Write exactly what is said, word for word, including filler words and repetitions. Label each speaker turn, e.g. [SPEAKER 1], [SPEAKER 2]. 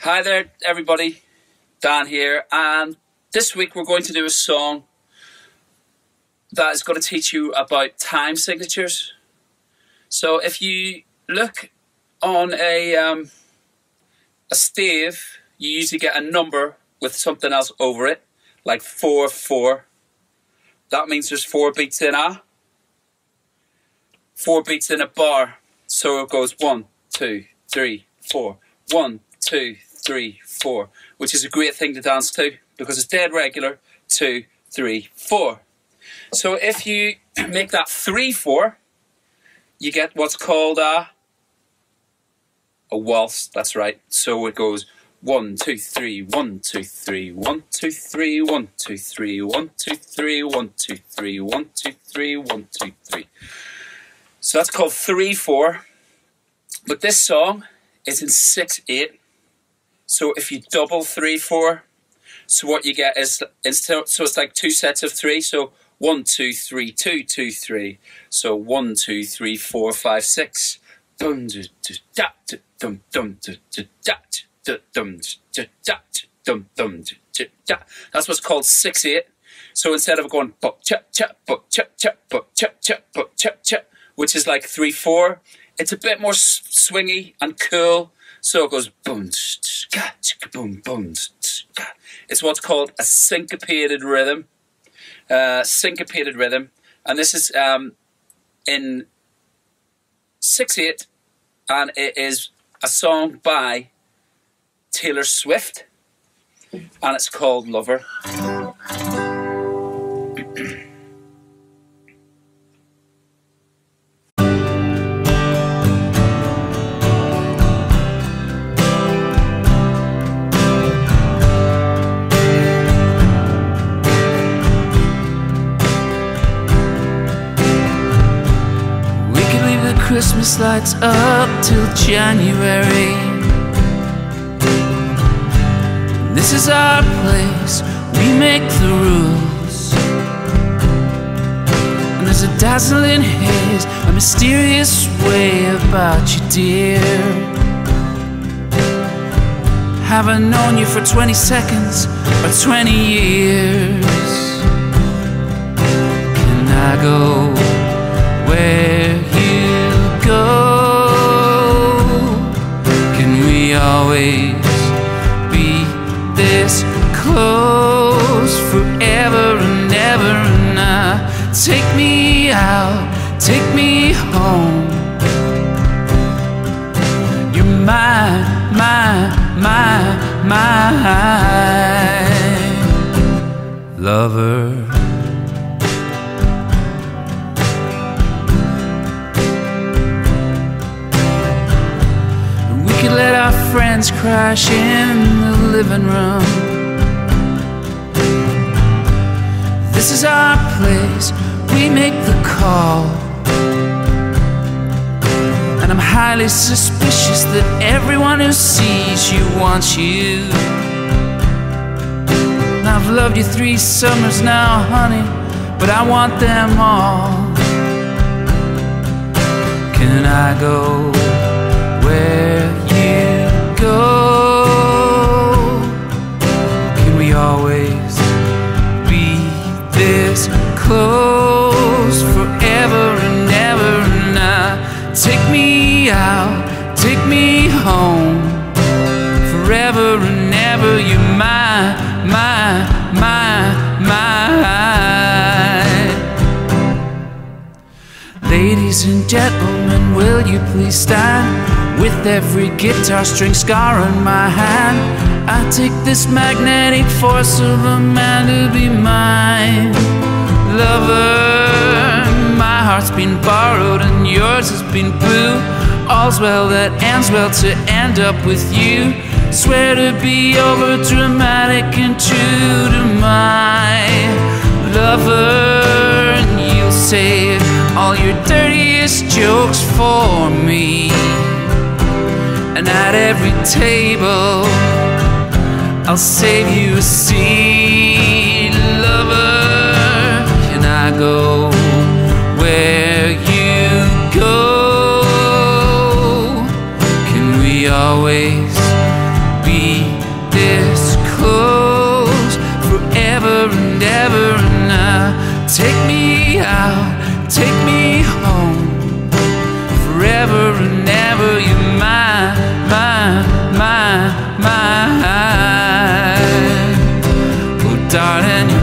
[SPEAKER 1] Hi there, everybody. Dan here, and this week we're going to do a song that is going to teach you about time signatures. So if you look on a um, a stave, you usually get a number with something else over it, like four four. That means there's four beats in a, four beats in a bar. So it goes one, two, three, four, one, two, three, four, which is a great thing to dance to because it's dead regular. Two, three, four. So if you make that three four, you get what's called a a waltz. That's right. So it goes one, two, three, one, two, three, one, two, three, one, two, three, one, two, three, one, two, three, one, two, three, one, two, three. So that's called three four. But this song is in six eight. So if you double three four, so what you get is instead, so it's like two sets of three. So one, two, three, two, two, three. So one, two, three, four, five, six. Dum dum dum dum dum dum dum. That's what's called six eight. So instead of going buck chap chap buck chap chap buck chap chap buck chap chap, which is like three four, it's a bit more swingy and cool. So it goes boom, boom, boom. It's what's called a syncopated rhythm. Uh, syncopated rhythm, and this is um, in six eight, and it is a song by Taylor Swift, and it's called Lover.
[SPEAKER 2] Christmas lights up till January. This is our place, we make the rules. And there's a dazzling haze, a mysterious way about you, dear. Haven't known you for twenty seconds or twenty years. Can I go where you go? Can we always be this close forever and ever? And now take me out, take me home. You're my, my, my, my lover. Let our friends crash in the living room. This is our place, we make the call. And I'm highly suspicious that everyone who sees you wants you. And I've loved you three summers now, honey, but I want them all. Can I go where you go? Can we always be this close forever and ever? Now take me out, take me home, forever and ever. You're my, my, my, my. Ladies and gentlemen, will you please stand? With every guitar string scar on my hand, I take this magnetic force of a man to be mine. Lover, my heart's been borrowed and yours has been blue. All's well that ends well to end up with you. Swear to be over dramatic and true to my lover. And you'll say all your dirtiest jokes for me. And at every table I'll save you a seat, lover. Can I go where you go? Can we always be ever and now. Take me out, take me home, forever and ever. You're mine, mine, mine, mine. Oh darling,